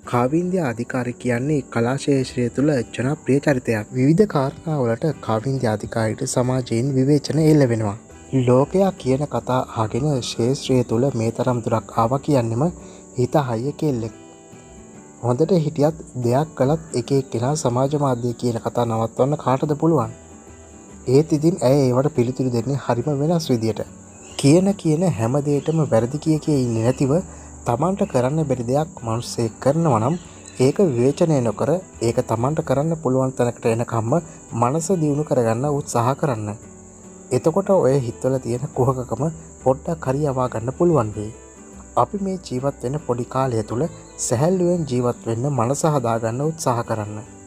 කාවින්ද්‍ය අධිකාරී කියන්නේ කලා ශේෂ්ත්‍රය තුළ ජනප්‍රිය චරිතයක්. විවිධ කාරණාවලට කාවින්ද්‍ය අධිකාරීට සමාජයෙන් විවේචන එල්ල වෙනවා. ලෝකයා කියන කතා අහගෙන ශේෂ්ත්‍රය තුළ මේ තරම් දුරක් ආවා කියන්නෙම හිත හයිය කෙල්ලෙක්. හොඳට හිටියත් දෙයක් කළත් එක එක්කෙනා සමාජ මාධ්‍ය කියන කතා නවත්වන්න කාටද පුළුවන්? ඒත් ඉතින් ඇය ඒවට පිළිතුරු දෙන්නේ හරිම වෙනස් විදියට. කියන හැම දෙයකටම වැරදි කිය ඉන්නේ නැතිව තමන්ට කරන්න බැරි දෙයක් මිනිස්සෙක් කරනවා නම් ඒක විවේචනය නොකර ඒක තමන්ට කරන්න පුළුවන් තැනකට එනකම්ම මනස දියුණු කරගන්න උත්සාහ කරන්න. එතකොට ඔය හිතවල තියෙන කුහකකම පොඩ්ඩක් හරි යවා ගන්න පුළුවන් වෙයි. අපි මේ ජීවත් වෙන පොඩි කාලය තුල සැහැල්ලුවෙන් ජීවත් වෙන්න මනස හදාගන්න උත්සාහ කරන්න.